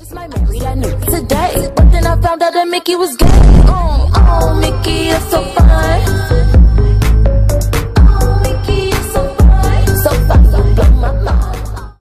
my Mary I knew today, but then I found out that Mickey was gay.